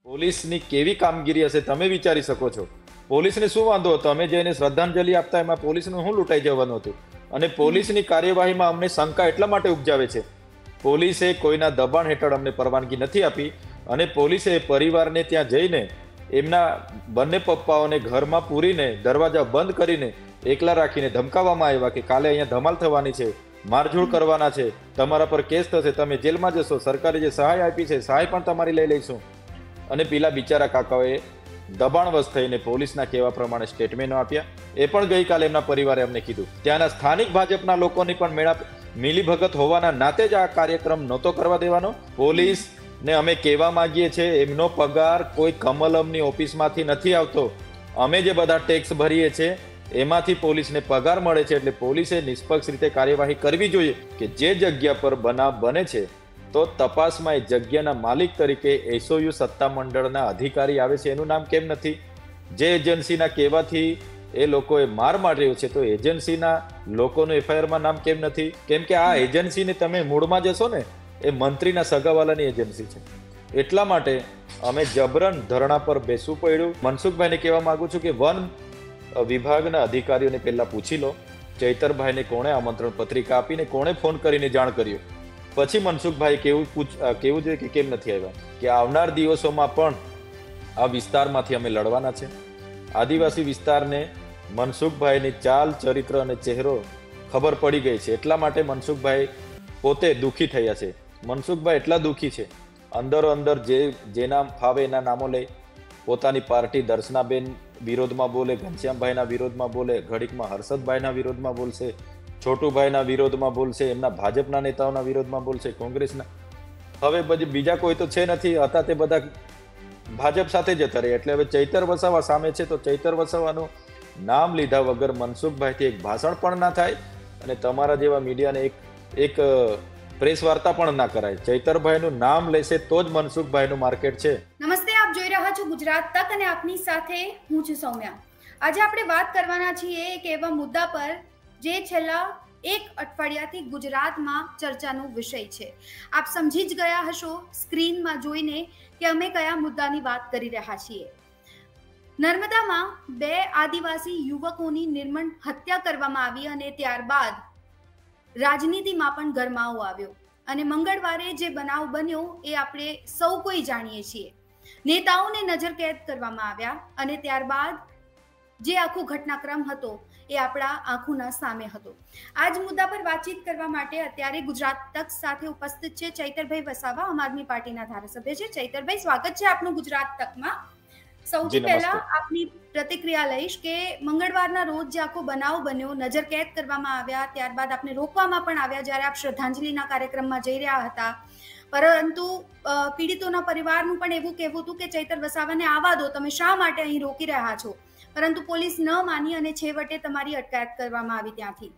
પોલીસની કેવી કામગીરી હશે તમે વિચારી શકો છો. પોલીસને શું વાંધો હતો? અમે જઈને શ્રદ્ધાંજલિ આપતા એમાં પોલીસનું શું લૂંટાઈ જવાનું હતું? અને પોલીસની કાર્યવાહીમાં અમને શંકા એટલા માટે ઉપજાવે છે. પોલીસે કોઈના દબાણ હેઠળ અમને પરવાનગી નથી આપી અને પોલીસે પરિવારને ત્યાં જઈને એમના બંને પપ્પાઓને ઘરમાં પૂરીને દરવાજા બંધ કરીને એકલા રાખીને ધમકાવવામાં આવ્યા કે કાલે અહીંયા ધમાલ થવાની છે, મારઝૂડ કરવાના છે, તમારા પર કેસ થશે, તમે જેલમાં જશો, સરકારે જે સહાય આપી છે સહાય પણ તમારી લઈ લઈશું. અને પેલા બિચારા કાકાઓએ દબાણવશ થઈને પોલીસના કહેવા પ્રમાણે સ્ટેટમેન્ટો આપ્યા. એ પણ ગઈકાલે એમના પરિવારે અમને કીધું. ત્યાંના સ્થાનિક ભાજપના લોકોની પણ મિલીભગત હોવાના નાતે જ આ કાર્યક્રમ નહોતો કરવા દેવાનો. પોલીસને અમે કહેવા માંગીએ છીએ એમનો પગાર કોઈ કમલમની ઓફિસમાંથી નથી આવતો. અમે જે બધા ટેક્સ ભરીએ છીએ એમાંથી પોલીસને પગાર મળે છે. એટલે પોલીસે નિષ્પક્ષ રીતે કાર્યવાહી કરવી જોઈએ કે જે જગ્યા પર બનાવ બને છે તો તપાસમાં એ જગ્યાના માલિક તરીકે એસઓયુ સત્તામંડળના અધિકારી આવે છે એનું નામ કેમ નથી? જે એજન્સીના કહેવાથી એ લોકોએ માર માર્યો છે તો એજન્સીના લોકોનું એફઆઈઆરમાં નામ કેમ નથી? કેમ કે આ એજન્સીને તમે મૂળમાં જશો ને એ મંત્રીના સગાવાલાની એજન્સી છે. એટલા માટે અમે જબરન ધરણા પર બેસવું પડ્યું. મનસુખભાઈને કહેવા માંગુ છું કે વન વિભાગના અધિકારીઓને પહેલા પૂછી લો ચૈતરભાઈને કોણે આમંત્રણ પત્રિકા આપીને કોણે ફોન કરીને જાણ કર્યો. પછી મનસુખભાઈ કેવું જોઈએ કે કેમ નથી આવ્યા. કે આવનાર દિવસોમાં પણ આ વિસ્તારમાંથી અમે લડવાના છે. આદિવાસી વિસ્તારને મનસુખભાઈની ચાલ, ચરિત્ર અને ચહેરો ખબર પડી ગઈ છે. એટલા માટે મનસુખભાઈ પોતે દુઃખી થયા છે. મનસુખભાઈ એટલા દુઃખી છે, અંદરો અંદર જેના ફાવે એના નામો લે. પોતાની પાર્ટી દર્શનાબેન વિરોધમાં બોલે, ઘનશ્યામભાઈના વિરોધમાં બોલે, ઘડીકમાં હર્ષદભાઈના વિરોધમાં બોલશે, છોટુભાઈના વિરોધમાં બોલશે, એમના ભાજપના નેતાઓના વિરોધમાં બોલશે, કોંગ્રેસના. હવે પછી બીજા કોઈ તો છે નથી, હતા તે બધા ભાજપ સાથે જતા રહે. એટલે હવે ચૈતર વસાવા સામે છે તો ચૈતર વસાવાનું નામ લીધા વગર મનસુખભાઈથી એક ભાષણ પણ ના થાય અને તમારા જેવા મીડિયાને એક પ્રેસ વાર્તા પણ ના કરાય. ચૈતરભાઈનું નામ લેશે તો જ મનસુખભાઈનું માર્કેટ છે. નમસ્તે, આપ જોઈ રહ્યા છો ગુજરાત તક અને આપની સાથે હું છું સૌમ્યા. આજે આપણે વાત કરવાના છીએ એક એવા મુદ્દા પર જે છેલ્લા એક અઠવાડિયાથી ગુજરાતમાં ચર્ચાનો વિષય છે. આપ સમજી જ ગયા હશો સ્ક્રીનમાં જોઈને કે અમે કયા મુદ્દાની વાત કરી રહ્યા છીએ. નર્મદામાં 2 આદિવાસી યુવકોની નિર્મમ હત્યા કરવામાં આવી અને ત્યારબાદ રાજનીતિમાં પણ ગરમાવો આવ્યો. અને મંગળવારે જે બનાવ બન્યો એ આપણે સૌ કોઈ જાણીએ છીએ. નેતાઓને નજરકેદ કરવામાં આવ્યા અને ત્યારબાદ જે આખો ઘટનાક્રમ હતો એ આપણા આંખોના સામે હતો. આ જ મુદ્દા પર વાતચીત કરવા માટે અત્યારે ગુજરાત તક સાથે ઉપસ્થિત છે ચૈતરભાઈ વસાવા, આમ આદમી પાર્ટીના ધારાસભ્ય છે. ચૈતરભાઈ, સ્વાગત છે આપનું ગુજરાત તકમાં. સૌથી પહેલા આપની પ્રતિક્રિયા લઈશ કે મંગળવારના રોજ જે આખો બનાવ બન્યો, નજરકેદ કરવામાં આવ્યા, ત્યારબાદ આપને રોકવામાં પણ આવ્યા જ્યારે આપ શ્રદ્ધાંજલિના કાર્યક્રમમાં જઈ રહ્યા હતા. પરંતુ પીડિતોના પરિવારનું પણ એવું કહેવું હતું કે ચૈતર વસાવાને આવવા દો, તમે શા માટે અહીં રોકી રહ્યા છો? પરંતુ પોલીસ ન માની અને છેવટે તમારી અટકાયત કરવામાં આવી. ત્યાંથી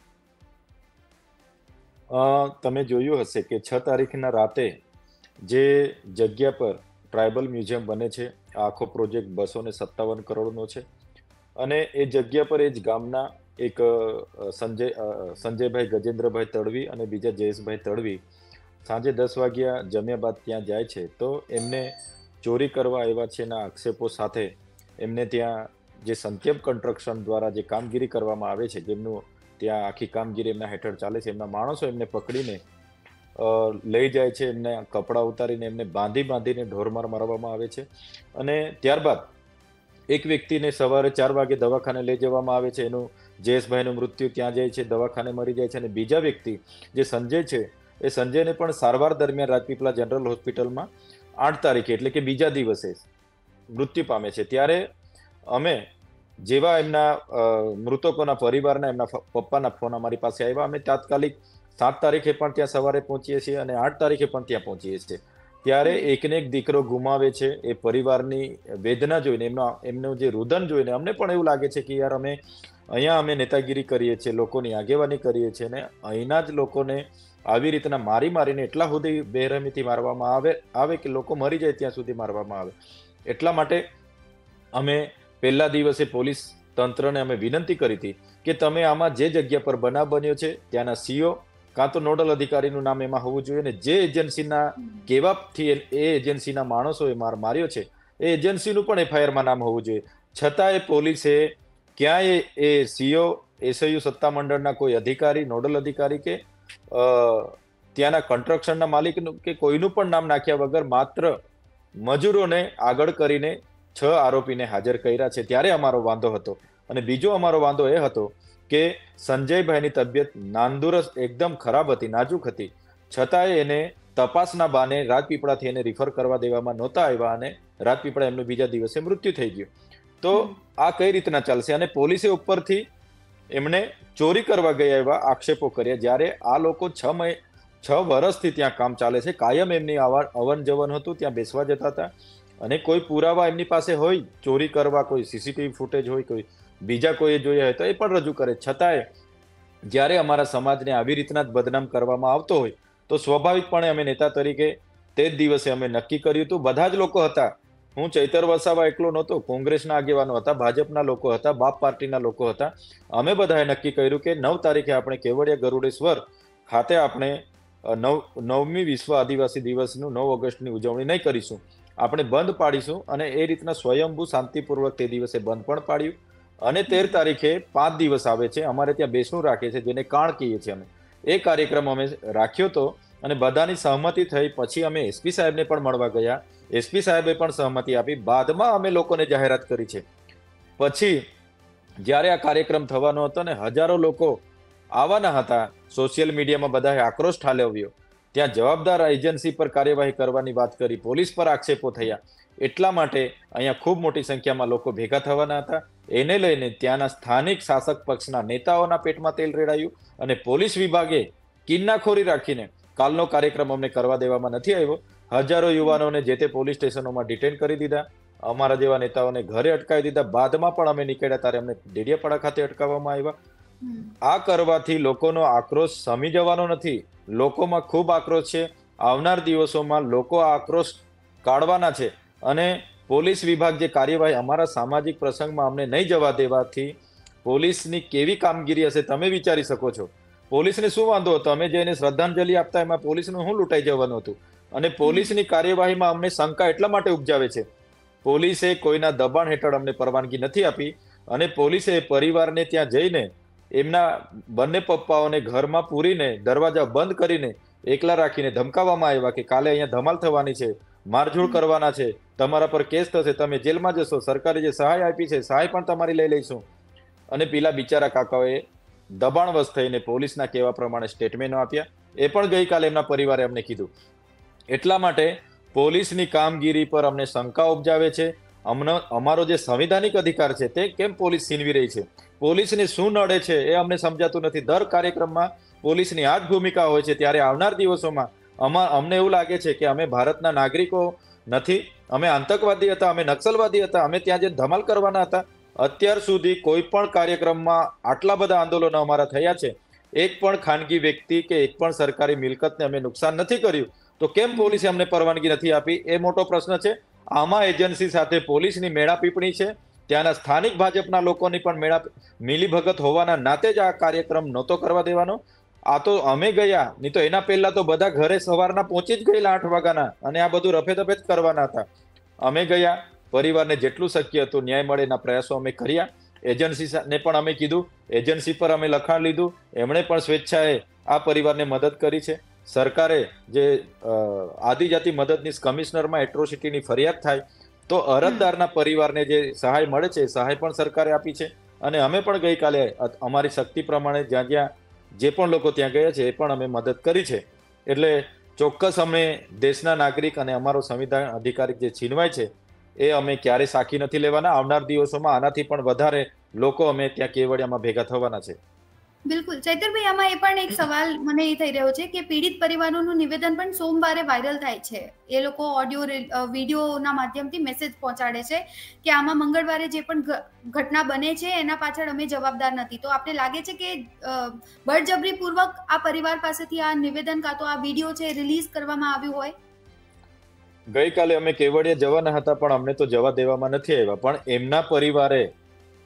તમે જોયું હશે કે 6 તારીખના રાતે જે જગ્યા પર ટ્રાઇબલ મ્યુઝિયમ બને છે, આખો પ્રોજેક્ટ 257 કરોડનો છે અને એ જગ્યા પર એ જ ગામના એક સંજયભાઈ ગજેન્દ્રભાઈ તડવી અને બીજા જયેશભાઈ તડવી સાંજે 10 વાગ્યા જમ્યા બાદ ત્યાં જાય છે. તો એમને ચોરી કરવા આવ્યા છે એના આક્ષેપો સાથે એમને ત્યાં જે સંત્યમ કન્સ્ટ્રક્શન દ્વારા જે કામગીરી કરવામાં આવે છે, જેમનું ત્યાં આખી કામગીરી એમના હેઠળ ચાલે છે, એમના માણસો એમને પકડીને લઈ જાય છે. એમને કપડાં ઉતારીને એમને બાંધીને ઢોરમાર મારવામાં આવે છે અને ત્યારબાદ એક વ્યક્તિને સવારે 4 વાગે દવાખાને લઈ જવામાં આવે છે. એનું જયેશભાઈનું મૃત્યુ ત્યાં જાય છે, દવાખાને મરી જાય છે. અને બીજા વ્યક્તિ જે સંજય છે એ સંજયને પણ સારવાર દરમિયાન રાજપીપળા જનરલ હોસ્પિટલમાં 8 તારીખે એટલે કે બીજા દિવસે મૃત્યુ પામે છે. ત્યારે અમે જેવા એમના મૃતકોના પરિવારના એમના પપ્પાના ફોન અમારી પાસે આવ્યા, અમે તાત્કાલિક 7 તારીખે પણ ત્યાં સવારે પહોંચીએ છીએ અને 8 તારીખે પણ ત્યાં પહોંચીએ છીએ. ત્યારે એકને એક દીકરો ગુમાવે છે. એ પરિવારની વેદના જોઈને, એમનું જે રુદન જોઈને અમને પણ એવું લાગે છે કે યાર અમે નેતાગીરી કરીએ છીએ, લોકોની આગેવાની કરીએ છીએ અને અહીંના જ લોકોને આવી રીતના મારીને એટલા સુધી બેરહેમીથી મારવામાં આવે કે લોકો મરી જાય ત્યાં સુધી મારવામાં આવે. એટલા માટે અમે પહેલા દિવસે પોલીસ તંત્રને અમે વિનંતી કરી હતી કે તમે આમાં જે જગ્યા પર બનાવ બન્યો છે ત્યાંના સીઓ કાં તો નોડલ અધિકારીનું નામ એમાં હોવું જોઈએ, ને જે એજન્સીના કહેવાથી એ એજન્સીના માણસોએ માર માર્યો છે એ એજન્સીનું પણ એફઆઈઆરમાં નામ હોવું જોઈએ. છતાંય પોલીસે ક્યાંય એ સીઓ એસયુ સત્તામંડળના કોઈ અધિકારી, નોડલ અધિકારી કે ત્યાંના કન્સ્ટ્રક્શનના માલિકનું કે કોઈનું પણ નામ નાખ્યા વગર માત્ર મજૂરોને આગળ કરીને 6 આરોપીને હાજર કર્યા છે. ત્યારે અમારો વાંધો હતો. અને બીજો અમારો વાંધો એ હતો કે સંજયભાઈની તબિયત નાંદુરસ્ત એકદમ ખરાબ હતી, નાજુક હતી, છતાંય એને તપાસના બાને રાજપીપળાથી એને રિફર કરવા દેવામાં નહોતા આવ્યા અને રાજપીપળા એમનું બીજા દિવસે મૃત્યુ થઈ ગયું. તો આ કઈ રીતના ચાલશે? અને પોલીસે ઉપરથી એમને ચોરી કરવા ગયા એવા આક્ષેપો કર્યા, જ્યારે આ લોકો 6 વર્ષથી ત્યાં કામ ચાલે છે, કાયમ એમની અવન જવન હતું, ત્યાં બેસવા જતા હતા, અને કોઈ પુરાવા એમની પાસે હોય ચોરી કરવા, કોઈ સીસીટીવી ફૂટેજ હોય, કોઈ બીજા કોઈએ જોયા હોય તો એ પણ રજૂ કરે. છતાંય જ્યારે અમારા સમાજને આવી રીતના જ બદનામ કરવામાં આવતો હોય તો સ્વાભાવિકપણે અમે નેતા તરીકે તે જ દિવસે અમે નક્કી કર્યું હતું. બધા જ લોકો હતા, હું ચૈતર વસાવા એકલો નહોતો, કોંગ્રેસના આગેવાનો હતા, ભાજપના લોકો હતા, બાપ પાર્ટીના લોકો હતા. અમે બધાએ નક્કી કર્યું કે 9 તારીખે આપણે કેવડિયા ગરુડેશ્વર ખાતે આપણે 9મી વિશ્વ આદિવાસી દિવસનું 9 ઓગસ્ટની ઉજવણી નહીં કરીશું, આપણે બંધ પાડીશું. અને એ રીતના સ્વયંભૂ શાંતિપૂર્વક તે દિવસે બંધ પણ પાડ્યું. અને 13 તારીખે 5 દિવસ આવે છે, અમારે ત્યાં બેસણું રાખે છે, જેને કાણ કહીએ છીએ અમે. એ કાર્યક્રમ અમે રાખ્યો હતો અને બધાની સહમતિ થઈ. પછી અમે એસપી સાહેબને પણ મળવા ગયા, એસપી સાહેબે પણ સહમતિ આપી. બાદમાં અમે લોકોને જાહેરાત કરી છે. પછી જ્યારે આ કાર્યક્રમ થવાનો હતો ને હજારો લોકો આવવાના હતા, સોશિયલ મીડિયામાં બધાએ આક્રોશ ઠાલવ્યો, ત્યાં જવાબદાર એજન્સી પર કાર્યવાહી કરવાની વાત કરી, પોલીસ પર આક્ષેપો થયા. એટલા માટે અહીંયા ખૂબ મોટી સંખ્યામાં લોકો ભેગા થવાના હતા. એને લઈને ત્યાંના સ્થાનિક શાસક પક્ષના નેતાઓના પેટમાં તેલ રેડાયું અને પોલીસ વિભાગે કિન્નાખોરી રાખીને કાલનો કાર્યક્રમ અમને કરવા દેવામાં નથી આવ્યો. હજારો યુવાનોને જે તે પોલીસ સ્ટેશનોમાં ડિટેન કરી દીધા, અમારા જેવા નેતાઓને ઘરે અટકાવી દીધા. બાદમાં પણ અમે નીકળ્યા ત્યારે અમને ડેડિયાપાડા ખાતે અટકાવવામાં આવ્યા. આ કરવાથી લોકોનો આક્રોશ શમી જવાનો નથી, લોકોમાં ખૂબ આક્રોશ છે. આવનાર દિવસોમાં લોકો આ આક્રોશ કાઢવાના છે. અને પોલીસ વિભાગ જે કાર્યવાહી અમારા સામાજિક પ્રસંગમાં અમને નહીં જવા દેવાથી પોલીસની કેવી કામગીરી હશે તમે વિચારી શકો છો. પોલીસને શું વાંધો હતો? અમે જઈને શ્રદ્ધાંજલિ આપતા એમાં પોલીસનું શું લૂંટાઈ જવાનું હતું? અને પોલીસની કાર્યવાહીમાં અમને શંકા એટલા માટે ઉપજાવે છે, પોલીસે કોઈના દબાણ હેઠળ અમને પરવાનગી નથી આપી. અને પોલીસે પરિવારને ત્યાં જઈને એમના બંને પપ્પાઓને ઘરમાં પૂરીને દરવાજા બંધ કરીને એકલા રાખીને ધમકાવવામાં આવ્યા કે કાલે અહીંયા ધમાલ થવાની છે, મારઝૂડ કરવાના છે, તમારા પર કેસ થશે, તમે જેલમાં જશો, સરકારે જે સહાય આપી છે સહાય પણ તમારી લઈ લઈશું. અને પેલા બિચારા કાકાઓએ દબાણવશ થઈને પોલીસના કહેવા પ્રમાણે સ્ટેટમેન્ટો આપ્યા. એ પણ ગઈકાલે એમના પરિવારે અમને કીધું. એટલા માટે પોલીસની કામગીરી પર અમને શંકા ઉપજાવે છે. અમારો જે સંવિધાનિક અધિકાર છે તે કેમ પોલીસ છીનવી રહી છે? પોલીસને શું નડે છે એ અમને સમજાતું નથી. દર કાર્યક્રમમાં પોલીસની આ જ ભૂમિકા હોય છે. ત્યારે આવનાર દિવસોમાં અમને એવું લાગે છે કે અમે ભારતના નાગરિકો નથી, અમે આતંકવાદી હતા, અમે નક્સલવાદી હતા, અમે ત્યાં જે ધમાલ કરવાના હતા. અત્યાર સુધી કોઈ પણ કાર્યક્રમમાં આટલા બધા આંદોલનો અમારા થયા છે, એક પણ ખાનગી વ્યક્તિ કે એક પણ સરકારી મિલકતને અમે નુકસાન નથી કર્યું. તો કેમ પોલીસે અમને પરવાનગી નથી આપી? એ મોટો પ્રશ્ન છે. આમાં એજન્સી સાથે પોલીસની મેળાપીપણી છે. ત્યાંના સ્થાનિક ભાજપના લોકોની પણ મિલીભગત હોવાના નાતે જ આ કાર્યક્રમ નહોતો કરવા દેવાનો. આ તો અમે ગયા, નહીં તો એના પહેલા તો બધા ઘરે સવારના પહોંચી જ ગયેલા 8 વાગ્યાના, અને આ બધું રફે દફે જ કરવાના હતા. અમે ગયા, પરિવારને જેટલું શક્ય હતું ન્યાય મળે એના પ્રયાસો અમે કર્યા. એજન્સીને પણ અમે કીધું, એજન્સી પર અમે લખાણ લીધું, એમણે પણ સ્વેચ્છાએ આ પરિવારને મદદ કરી છે. સરકારે જે આદિજાતિ મદદનીશ કમિશનરમાં એટ્રોસિટીની ફરિયાદ થાય તો અરજદારના પરિવારને જે સહાય મળે છે સહાય પણ સરકારે આપી છે. અને અમે પણ ગઈકાલે અમારી શક્તિ પ્રમાણે જ્યાં જ્યાં જે પણ લોકો ત્યાં ગયા છે એ પણ અમે મદદ કરી છે. એટલે ચોક્કસ અમે દેશના નાગરિક અને અમારો સંવિધાન અધિકારી જે છીનવાય છે એ અમે ક્યારે સાખી નથી લેવાના. આવનાર દિવસોમાં આનાથી પણ વધારે લોકો અમે ત્યાં કેવડિયામાં ભેગા થવાના છે. બિલકુલ ચૈતરભાઈ, આમાં એ પણ એક સવાલ મને એ થઈ રહ્યો છે કે પીડિત પરિવારોનું નિવેદન પણ સોમવારે વાયરલ થાય છે. એ લોકો ઓડિયો વિડીયોના માધ્યમથી મેસેજ પહોંચાડે છે કે આમાં મંગળવારે જે પણ ઘટના બને છે એના પાછળ અમે જવાબદાર નથી. તો આપને લાગે છે કે બળજબરીપૂર્વક આ પરિવાર પાસેથી આ નિવેદન કાં તો આ વિડીયો છે રિલીઝ કરવામાં આવ્યું હોય? ગઈકાલે અમે કેવડિયા જવાના હતા પણ અમને તો જવા દેવામાં નથી આવ્યા. પણ એમના પરિવારે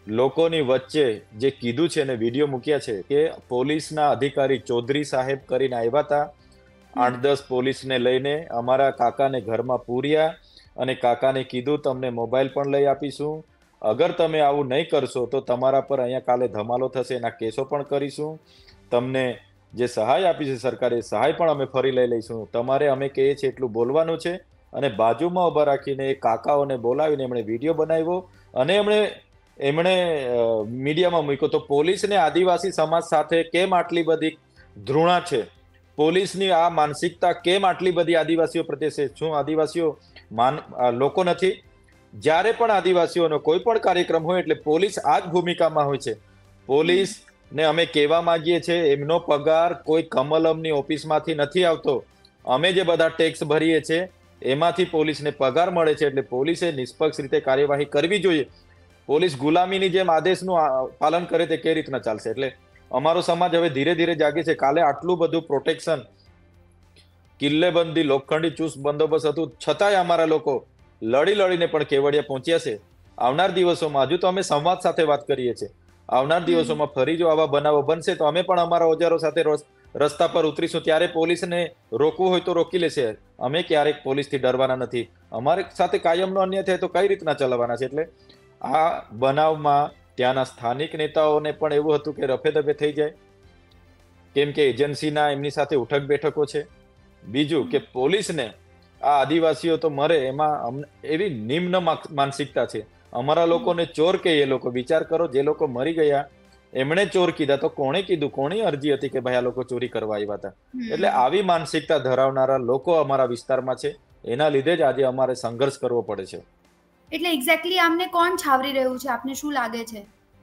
લોકોની વચ્ચે જે કીધું છે અને વિડીયો મૂક્યા છે કે પોલીસના અધિકારી ચૌધરી સાહેબ કરીને આવ્યા હતા, 8-10 પોલીસને લઈને અમારા કાકાને ઘરમાં પૂર્યા અને કાકાને કીધું તમને મોબાઈલ પણ લઈ આપીશું, અગર તમે આવું નહીં કરશો તો તમારા પર અહીંયા કાલે ધમાલો થશે, એના કેસો પણ કરીશું, તમને જે સહાય આપી છે સરકારે સહાય પણ અમે ફરી લઈ લઈશું, તમારે અમે કહીએ છીએ એટલું બોલવાનું છે. અને બાજુમાં ઊભા રાખીને એ કાકાઓને બોલાવીને એમણે વિડીયો બનાવ્યો અને એમણે મીડિયામાં મૂક્યો. તો પોલીસને આદિવાસી સમાજ સાથે કેમ આટલી બધી ધૃણા છે? પોલીસની આ માનસિકતા કેમ આટલી બધી આદિવાસીઓ પ્રત્યે છે? શું આદિવાસીઓ લોકો નથી? જ્યારે પણ આદિવાસીઓનો કોઈ પણ કાર્યક્રમ હોય એટલે પોલીસ આ જ ભૂમિકામાં હોય છે. પોલીસને અમે કહેવા માંગીએ છીએ, એમનો પગાર કોઈ કમલમની ઓફિસમાંથી નથી આવતો. અમે જે બધા ટેક્સ ભરીએ છીએ એમાંથી પોલીસને પગાર મળે છે. એટલે પોલીસે નિષ્પક્ષ રીતે કાર્યવાહી કરવી જોઈએ. પોલીસ ગુલામીની જેમ આદેશનું પાલન કરે તે કઈ રીતના ચાલશે? એટલે અમારો સમાજ હવે ધીરે ધીરે જાગે છે. કાલે આટલું બધું પ્રોટેક્શન, કિલ્લેબંધી, લોખંડી ચુસ્ત બંદોબસ્ત હતું, છતાંય અમારા લોકો લડીને પણ કેવડિયા પહોંચ્યા છે. આવનાર દિવસોમાં હજુ તો અમે સંવાદ સાથે વાત કરીએ છીએ. આવનાર દિવસોમાં ફરી જો આવા બનાવો બનશે તો અમે પણ અમારા ઓજારો સાથે રસ્તા પર ઉતરીશું. ત્યારે પોલીસને રોકવું હોય તો રોકી લેશે. અમે ક્યારેક પોલીસથી ડરવાના નથી. અમારે સાથે કાયમનો અન્યાય થાય તો કઈ રીતના ચલાવવાના છે? એટલે આ બનાવમાં ત્યાંના સ્થાનિક નેતાઓને પણ એવું હતું કે રફે દફે થઈ જાય, કેમ કે એજન્સીના એમની સાથે ઉઠક બેઠકો છે. બીજું કે પોલીસને આ આદિવાસીઓ તો મરે એમાં એવી નિમ્ન માનસિકતા છે. અમારા લોકોને ચોર કે એ લોકો વિચાર કરો, જે લોકો મરી ગયા એમણે ચોર કીધા તો કોણે કીધું? કોની અરજી હતી કે ભાઈ આ લોકો ચોરી કરવા આવ્યા હતા? એટલે આવી માનસિકતા ધરાવનારા લોકો અમારા વિસ્તારમાં છે. એના લીધે જ આજે અમારે સંઘર્ષ કરવો પડે છે. એટલે એક્ઝેક્ટલી આમને કોણ છાવરી રહ્યું છે? આપને શું લાગે છે?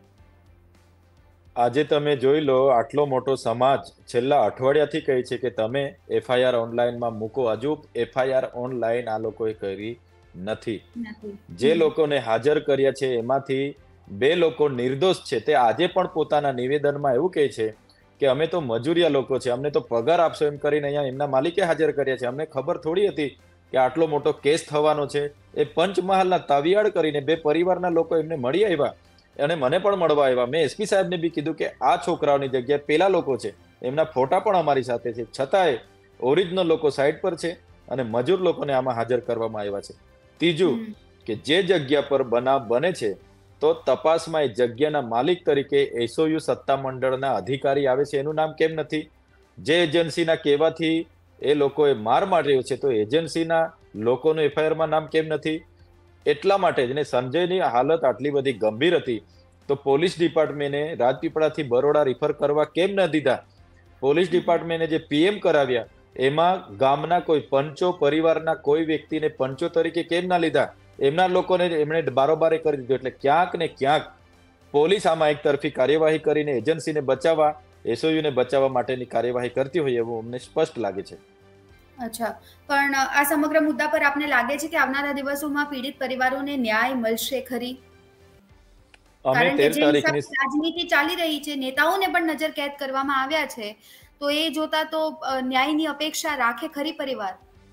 આજે તમે જોઈ લો, આટલો મોટો સમાજ છેલ્લા અઠવાડિયાથી કહે છે કે તમે એફઆઈઆર ઓનલાઈનમાં મૂકો. હજુ એફઆઈઆર ઓનલાઈન આ લોકોએ કરી નથી. જે લોકોને હાજર કર્યા છે એમાંથી 2 લોકો નિર્દોષ છે. તે આજે પણ પોતાના નિવેદનમાં એવું કહે છે કે અમે તો મજૂરિયા લોકો છે, અમને તો પગાર આપશો એમ કરીને અહીંયા એમના માલિકે હાજર કર્યા છે. અમને ખબર થોડી હતી કે આટલો મોટો કેસ થવાનો છે. એ પંચમહાલના તાવિયાડ કરીને 2 પરિવારના લોકો એમને મળી આવ્યા અને મને પણ મળવા આવ્યા. મેં એસપી સાહેબને બી કીધું કે આ છોકરાઓની જગ્યાએ પેલા લોકો છે, એમના ફોટા પણ અમારી સાથે છે, છતાંય ઓરિજિનલ લોકો સાઈડ પર છે અને મજૂર લોકોને આમાં હાજર કરવામાં આવ્યા છે. ત્રીજું કે જે જગ્યા પર બનાવ બને છે તો તપાસમાં એ જગ્યાના માલિક તરીકે એસઓયુ સત્તામંડળના અધિકારી આવે છે, એનું નામ કેમ નથી? જે એજન્સીના કહેવાથી એ લોકોએ માર માર્યો છે તો એજન્સીના લોકોનું એફઆઈઆરમાં નામ કેમ નથી? એટલા માટે જ ને સંજયની હાલત આટલી બધી ગંભીર હતી તો પોલીસ ડિપાર્ટમેન્ટે રાજપીપળાથી બરોડા રિફર કરવા કેમ ન દીધા? પોલીસ ડિપાર્ટમેન્ટે જે પીએમ કરાવ્યા એમાં ગામના કોઈ પંચો, પરિવારના કોઈ વ્યક્તિને પંચો તરીકે કેમ ના લીધા? એમના લોકોને એમણે બારોબારે કરી દીધું. એટલે ક્યાંક ને ક્યાંક પોલીસ આમાં એક તરફી કાર્યવાહી કરીને એજન્સીને બચાવવા, એસઓયુને બચાવવા માટેની કાર્યવાહી કરતી હોય એવું અમને સ્પષ્ટ લાગે છે. અચ્છા, પણ આ સમગ્ર મુદ્દા પર આપને લાગે છે કે આવનારા દિવસોમાં પીડિત પરિવારોને ન્યાય મળશે ખરી? કારણ કે જે હિસાબે રાજનીતિ ચાલી રહી છે, નેતાઓને પણ નજર કેદ કરવામાં આવ્યા છે, તો એ જોતા તો ન્યાયની અપેક્ષા રાખે ખરી પરિવાર?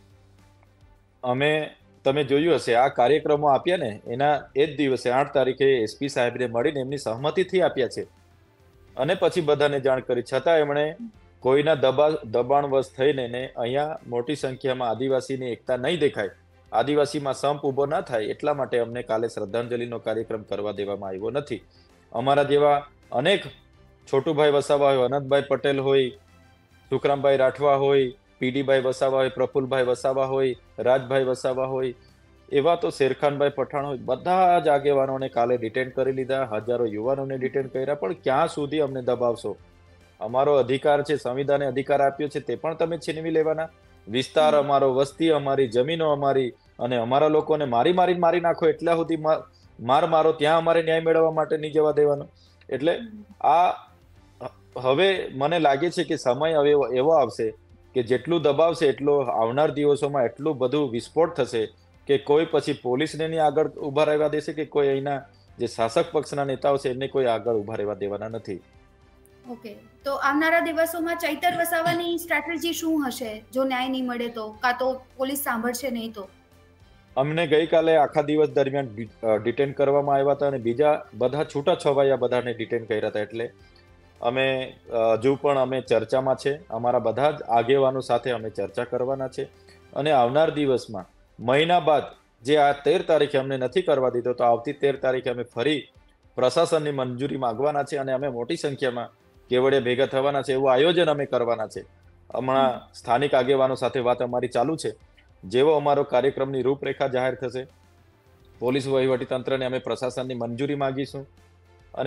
તમે જોયું હશે આ કાર્યક્રમો આપ્યા ને એના એ જ દિવસે 8 તારીખે એસપી સાહેબને મળીને એમની સહમતિથી આપ્યા છે અને પછી બધાને જાણ કરી. છતાં એમણે કોઈના દબાણવશ થઈને અહીંયા મોટી સંખ્યામાં આદિવાસીની એકતા નહીં દેખાય, આદિવાસીમાં સંપ ઉભો ના થાય એટલા માટે અમને કાલે શ્રદ્ધાંજલિનો કાર્યક્રમ કરવા દેવામાં આવ્યો નથી. અમારા જેવા અનેક છોટુભાઈ વસાવા હોય, અનંતભાઈ પટેલ હોય, સુખરામભાઈ રાઠવા હોય, પીડીભાઈ વસાવા હોય, પ્રફુલભાઈ વસાવા હોય, રાજભાઈ વસાવા હોય, એવા તો શેરખાનભાઈ પઠાણ હોય, બધા જ આગેવાનોને કાલે ડિટેન કરી લીધા, હજારો યુવાનોને ડિટેન કર્યા. પણ ક્યાં સુધી અમને દબાવશો? અમારો અધિકાર છે, સંવિધાને અધિકાર આપ્યો છે, તે પણ તમે છીનવી લેવાના? વિસ્તાર અમારો, વસ્તી અમારી, જમીનો અમારી, અને અમારા લોકોને મારી નાખો એટલા સુધી માર મારો, ત્યાં અમારે ન્યાય મેળવવા માટે નહીં જવા દેવાનો. એટલે આ હવે મને લાગે છે કે સમય હવે એવો આવશે કે જેટલું દબાવશે એટલો આવનાર દિવસોમાં એટલું બધું વિસ્ફોટ થશે કે કોઈ પછી પોલીસને નહીં આગળ ઉભા રહેવા દેશે કે કોઈ અહીંના જે શાસક પક્ષના નેતાઓ છે એમને કોઈ આગળ ઉભા રહેવા દેવાના નથી. ઓકે, તો આવનારા દિવસોમાં ચૈતર વસાવાની સ્ટ્રેટેજી શું હશે જો ન્યાય નહીં મળે તો, કાં તો પોલીસ સાંભળશે નહીં તો? અમને ગઈકાલે આખા દિવસ દરમિયાન ડિટેન કરવામાં આવ્યા હતા અને બીજા બધા છૂટા છવાયા બધાને ડિટેન કર્યા હતા. એટલે અમે હજુ પણ અમે ચર્ચામાં છે. અમારા બધા જ આગેવાનો સાથે અમે ચર્ચા કરવાના છે અને આવનાર દિવસમાં મહિના બાદ જે આ 13 તારીખે અમને નથી કરવા દીધો, તો આવતી 13 તારીખે અમે ફરી પ્રશાસનની મંજૂરી માંગવાના છે અને અમે મોટી સંખ્યામાં કેવડિયા ભેગા થવાના છે. એવું આયોજન અમે કરવાના છે. હમણાં સ્થાનિક આગેવાનો સાથે વાત અમારી ચાલુ છે. જેવો અમારો કાર્યક્રમની રૂપરેખા જાહેર થશે, પોલીસ વહીવટી તંત્રને અમે પ્રશાસનની મંજૂરી માંગીશું અને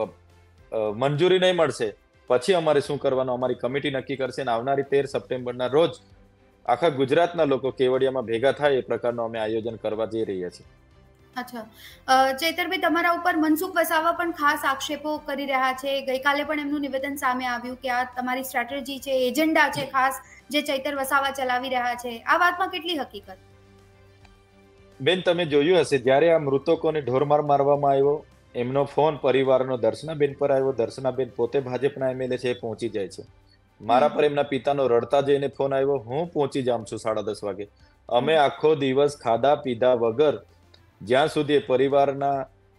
મંજૂરી નહીં મળશે પછી અમારે શું કરવાનું અમારી કમિટી નક્કી કરશે અને આવનારી 13 સપ્ટેમ્બરના રોજ આખા ગુજરાતના લોકો કેવડિયામાં ભેગા થાય એ પ્રકારનું અમે આયોજન કરવા જઈ રહ્યા છીએ. અચ્છા, ચૈતરભાઈ, તમારા ઉપર મનસુખ વસાવા પણ ખાસ આક્ષેપો કરી રહ્યા છે. ગઈકાલે પણ એમનું નિવેદન સામે આવ્યું કે આ તમારી સ્ટ્રેટેજી છે, એજન્ડા છે ખાસ જે ચૈતર વસાવા ચલાવી રહ્યા છે. આ વાતમાં કેટલી હકીકત? બેન, તમે જોયું હશે જ્યારે આ મૃતકોને ઢોરમાર મારવામાં આવ્યો, એમનો ફોન પરિવારનો દર્શનાબેન પર આવ્યો. દર્શનાબેન પોતે ભાજપના એમએલએ છે, એ પહોંચી જાય છે. મારા પર એમના પિતાનો રડતા જઈને ફોન આવ્યો. હું પહોંચી જામ છું 10:30 વાગે. અમે આખો દિવસ ખાધા પીધા વગર જ્યાં સુધી પરિવારના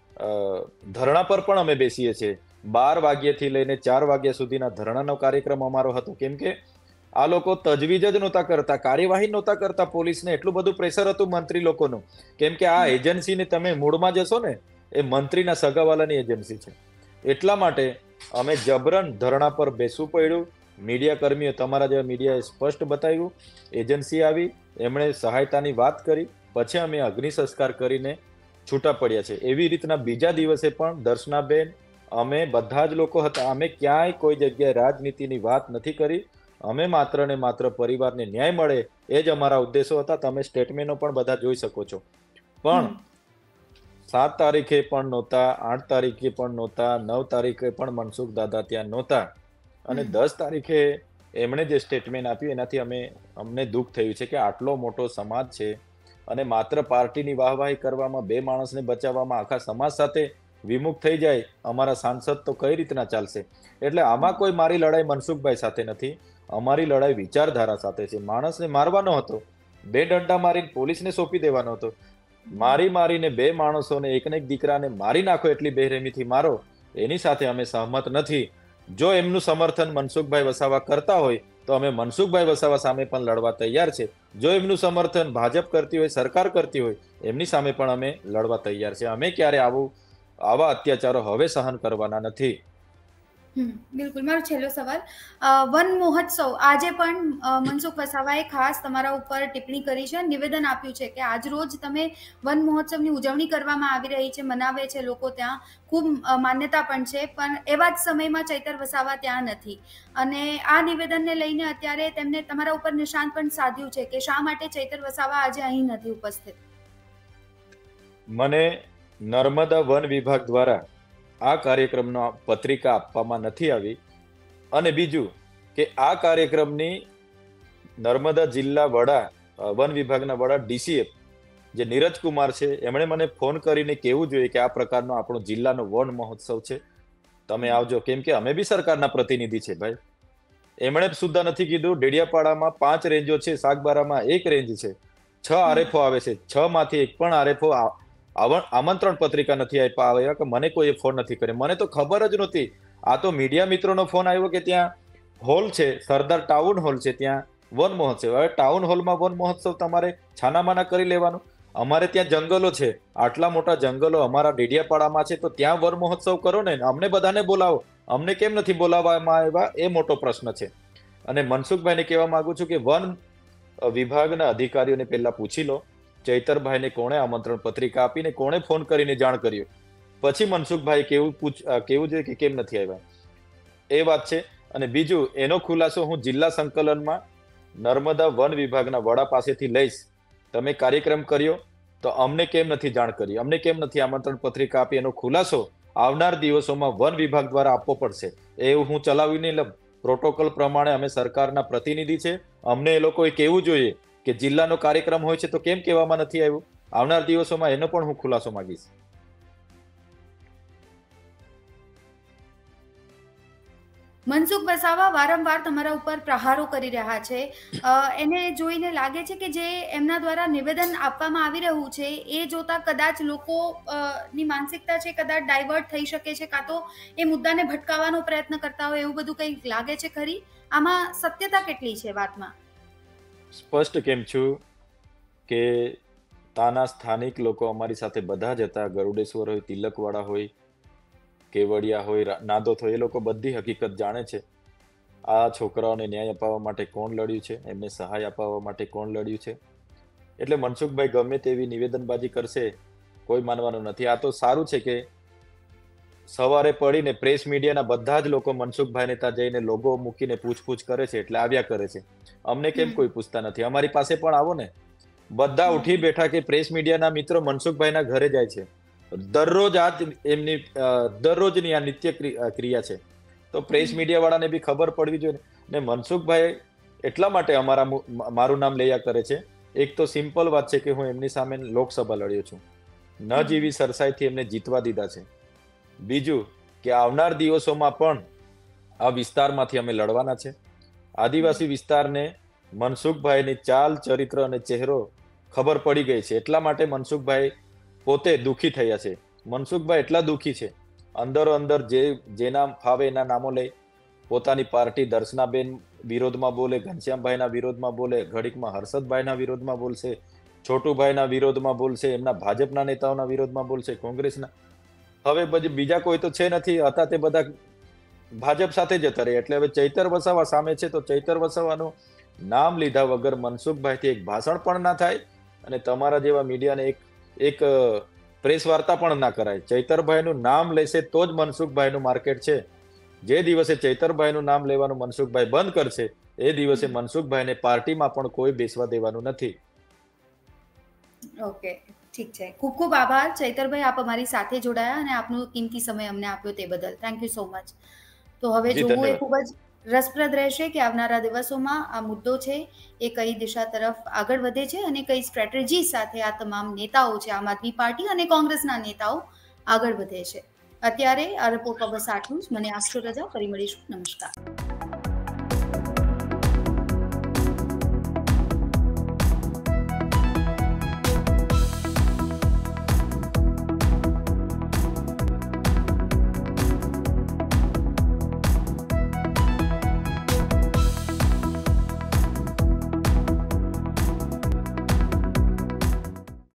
ધરણા પર પણ અમે બેસીએ છીએ. 12 વાગ્યાથી લઈને 4 વાગ્યા સુધીના ધરણાનો કાર્યક્રમ અમારો હતો. કેમ કે આ લોકો તજવીજ જ નહોતા કરતા, કાર્યવાહી નહોતા કરતા. પોલીસને એટલું બધું પ્રેશર હતું મંત્રી લોકોનું. કેમ કે આ એજન્સીને તમે મૂળમાં જશો ને, એ મંત્રીના સગાવાલાની એજન્સી છે. એટલા માટે અમે જબરન ધરણા પર બેસવું પડ્યું. મીડિયા કર્મીઓ, તમારા જેવા મીડિયાએ સ્પષ્ટ બતાવ્યું. એજન્સી આવી, એમણે સહાયતાની વાત કરી, પછી અમે અગ્નિ સંસ્કાર કરીને છૂટા પડ્યા છે. એવી રીતના બીજા દિવસે પણ દર્શનાબેન, અમે બધા જ લોકો હતા. અમે ક્યાંય કોઈ જગ્યાએ રાજનીતિની વાત નથી કરી. અમે માત્ર ને માત્ર પરિવારને ન્યાય મળે એ જ અમારા ઉદ્દેશો હતા. તમે સ્ટેટમેન્ટો પણ બધા જોઈ શકો છો. પણ 7 તારીખે પણ નહોતા, 8 તારીખે પણ નહોતા, 9 તારીખે પણ મનસુખ દાદા ત્યાં નહોતા અને 10 તારીખે એમણે જે સ્ટેટમેન્ટ આપ્યું એનાથી અમને દુઃખ થયું છે કે આટલો મોટો સમાજ છે અને માત્ર પાર્ટીની વાહવાહી કરવામાં, 2 માણસને બચાવવામાં આખા સમાજ સાથે વિમુખ થઈ જાય અમારા સાંસદ, તો કઈ રીતના ચાલશે? એટલે આમાં કોઈ મારી લડાઈ મનસુખભાઈ સાથે નથી. અમારી લડાઈ વિચારધારા સાથે છે. માણસને મારવાનો હતો, 2 દંડા મારીને પોલીસને સોંપી દેવાનો હતો. મારીને 2 માણસોને, એકને એક દીકરાને મારી નાખો એટલી બેરહેમીથી મારો, એની સાથે અમે સહમત નથી. જો એમનું સમર્થન મનસુખભાઈ વસાવા કરતા હોય તો અમે મનસુખભાઈ વસાવા સામે પણ લડવા તૈયાર છે. જો એમનું સમર્થન ભાજપ કરતી હોય, સરકાર કરતી હોય, એમની સામે પણ અમે લડવા તૈયાર છે. અમે ક્યારે આવા અત્યાચારો હવે સહન કરવાના નથી. બિલકુલ. મારો છેલ્લો સવાલ, વન મહોત્સવ આજે પણ મનસુખ વસાવાએ ખાસ તમારા ઉપર ટિપ્પણી કરી છે, નિવેદન આપ્યું છે કે આજ રોજ તમે વન મહોત્સવની ઉજવણી કરવામાં આવી રહી છે, મનાવે છે લોકો, ત્યાં ખૂબ માન્યતા પણ છે, પણ એવા જ સમયમાં ચૈતર વસાવા ત્યાં નથી. અને આ નિવેદનને લઈને અત્યારે તેમને તમારા ઉપર નિશાન પણ સાધ્યું છે કે શા માટે ચૈતર વસાવા આજે અહીં નથી ઉપસ્થિત. મને નર્મદા વન વિભાગ દ્વારા આ કાર્યક્રમનો પત્રિકા આપવામાં નથી આવી. અને બીજું કે આ કાર્યક્રમની નર્મદા જિલ્લા વડા, વન વિભાગના વડા ડીસીએફ જે નીરજ કુમાર છે, એમણે મને ફોન કરીને કહેવું જોઈએ કે આ પ્રકારનો આપણો જિલ્લાનો વન મહોત્સવ છે, તમે આવજો. કેમ કે અમે બી સરકારના પ્રતિનિધિ છે ભાઈ. એમણે સુદ્ધા નથી કીધું. ડેડિયાપાડામાં 5 રેન્જો છે, સાગબારામાં 1 રેન્જ છે, 6 આરએફઓ આવે છે, 6 માંથી એક પણ આરએફઓ આમંત્રણ પત્રિકા નથી આવ્યા કે મને કોઈ ફોન નથી કર્યો. મને તો ખબર જ નહોતી. આ તો મીડિયા મિત્રોનો ફોન આવ્યો કે ત્યાં હોલ છે, સરદાર ટાઉન હોલ છે, ત્યાં વન મહોત્સવ. હવે ટાઉન હોલમાં વન મહોત્સવ તમારે છાનામાના કરી લેવાનું? અમારે ત્યાં જંગલો છે, આટલા મોટા જંગલો અમારા ડેડિયાપાડામાં છે, તો ત્યાં વન મહોત્સવ કરો ને. અમને બધાને બોલાવો, અમને કેમ નથી બોલાવવામાં આવ્યા એ મોટો પ્રશ્ન છે. અને મનસુખભાઈને કહેવા માંગુ છું કે વન વિભાગના અધિકારીઓને પહેલા પૂછી લો ચૈતરભાઈને કોણે આમંત્રણ પત્રિકા આપીને કોણે ફોન કરીને જાણ કર્યો, પછી મનસુખભાઈ કેવું જોઈએ કે કેમ નથી આવ્યા, એ વાત છે. અને બીજું, એનો ખુલાસો હું જિલ્લા સંકલનમાં નર્મદા વન વિભાગના વડા પાસેથી લઈશ. તમે કાર્યક્રમ કર્યો તો અમને કેમ નથી જાણ કરી, અમને કેમ નથી આમંત્રણ પત્રિકા આપી, એનો ખુલાસો આવનાર દિવસોમાં વન વિભાગ દ્વારા આપવો પડશે. એવું હું ચલાવીને પ્રોટોકોલ પ્રમાણે અમે સરકારના પ્રતિનિધિ છે, અમને એ લોકોએ કહેવું જોઈએ કે જિલ્લાનો કાર્યક્રમ હોય છે તો કેમ કહેવામાં નથી આવ્યું. આવનાર દિવસોમાં એનો પણ હું ખુલાસો માંગીશ. મનસુખ વસાવા વારંવાર તમારા ઉપર પ્રહારો કરી રહ્યા છે. એને જોઈને લાગે છે કે જે એમના દ્વારા નિવેદન આપવામાં આવી રહ્યું છે એ જોતા કદાચ લોકો ની માનસિકતા છે કદાચ ડાયવર્ટ થઈ શકે છે, કાં તો એ મુદ્દાને ભટકાવવાનો પ્રયત્ન કરતા હોય એવું બધું કંઈક લાગે છે ખરી? આમાં સત્યતા કેટલી છે વાતમાં? સ્પષ્ટ કેમ છું કે તાના સ્થાનિક લોકો અમારી સાથે બધા જ હતા. ગરુડેશ્વર હોય, તિલકવાડા હોય, કેવડિયા હોય, નાદોદ હોય, એ લોકો બધી હકીકત જાણે છે. આ છોકરાઓને ન્યાય અપાવવા માટે કોણ લડ્યું છે, એમને સહાય અપાવવા માટે કોણ લડ્યું છે. એટલે મનસુખભાઈ ગમે તેવી નિવેદનબાજી કરશે, કોઈ માનવાનું નથી. આ તો સારું છે કે સવારે પડીને પ્રેસ મીડિયાના બધા જ લોકો મનસુખભાઈને ત્યાં જઈને લોગો મૂકીને પૂછપૂછ કરે છે, એટલે આવ્યા કરે છે. અમને કેમ કોઈ પૂછતા નથી? અમારી પાસે પણ આવો ને. બધા ઉઠી બેઠા કે પ્રેસ મીડિયાના મિત્રો મનસુખભાઈના ઘરે જાય છે. દરરોજની આ નિત્ય ક્રિયા છે. તો પ્રેસ મીડિયા વાળાને બી ખબર પડવી જોઈએ ને. મનસુખભાઈ એટલા માટે મારું નામ લયા કરે છે. એક તો સિમ્પલ વાત છે કે હું એમની સામે લોકસભા લડ્યો છું, ન જીવી સરસાઈથી એમને જીતવા દીધા છે. બીજું કે આવનાર દિવસોમાં પણ આ વિસ્તારમાંથી અમે લડવાના છે. આદિવાસી વિસ્તારને મનસુખભાઈની ચાલ, ચરિત્ર અને ચહેરો ખબર પડી ગઈ છે. એટલા માટે મનસુખભાઈ પોતે દુઃખી થયા છે. મનસુખભાઈ એટલા દુઃખી છે, અંદરો અંદર જેના ફાવે એના નામો લઈ પોતાની પાર્ટી દર્શનાબેન વિરોધમાં બોલે, ઘનશ્યામભાઈના વિરોધમાં બોલે, ઘડીકમાં હર્ષદભાઈના વિરોધમાં બોલશે, છોટુભાઈના વિરોધમાં બોલશે, એમના ભાજપના નેતાઓના વિરોધમાં બોલશે, કોંગ્રેસના. હવે બીજા કોઈ તો છે નથી, હતા તે બધા ભાજપ સાથે જતા રહે. એટલે હવે ચૈતર વસાવા સામે છે, તો ચૈતર વસાવાનું નામ લીધા વગર મનસુખભાઈથી એક ભાષણ પણ ના થાય અને તમારા જેવા મીડિયાને એક પ્રેસ વાર્તા પણ ના કરાય. ચૈતરભાઈનું નામ લેશે તો જ મનસુખભાઈનું માર્કેટ છે. જે દિવસે ચૈતરભાઈનું નામ લેવાનું મનસુખભાઈ બંધ કરશે એ દિવસે મનસુખભાઈને પાર્ટીમાં પણ કોઈ બેસવા દેવાનું નથી. ઓકે, ઠીક છે. ખૂબ ખૂબ આભાર ચૈતરભાઈ, આપ અમારી સાથે જોડાયા અને આપનો કિંમતી સમય અમને આપ્યો તે બદલ. Thank you so much. તો હવે જોવું એ ખૂબ જ રસપ્રદ રહેશે કે આવનારા દિવસોમાં આ મુદ્દો છે એ કઈ દિશા તરફ આગળ વધે છે અને કઈ સ્ટ્રેટેજી સાથે આ તમામ નેતાઓ છે, આમ આદમી પાર્ટી અને કોંગ્રેસના નેતાઓ આગળ વધે છે. અત્યારે આ રિપોર્ટમાં બસ આટલું જ. મને આપશો રજા, ફરી મળીશું. નમસ્કાર.